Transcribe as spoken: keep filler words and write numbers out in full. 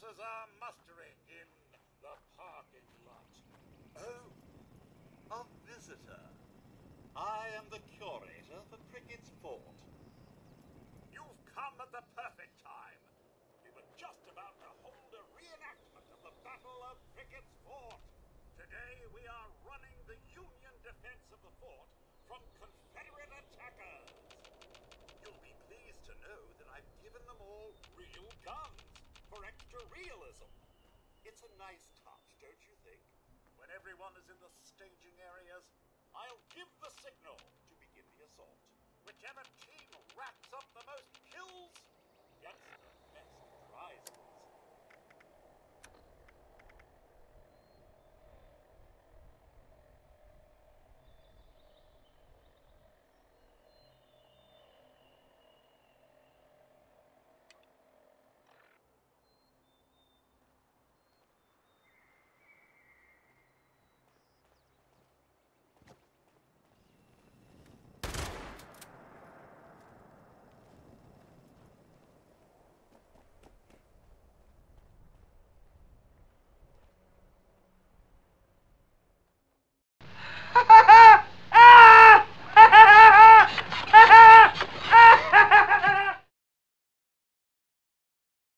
forces are mustering in the parking lot. Oh, a visitor. I am the curator for Crickett's Fort. You've come at the perfect time. We were just about to hold a reenactment of the Battle of Crickett's Fort. Today we are running the Union defense of the fort from Confederate attackers. You'll be pleased to know that I've given them all real guns for extra realism. It's a nice touch, don't you think? When everyone is in the staging areas, I'll give the signal to begin the assault. Whichever team racks up the most kills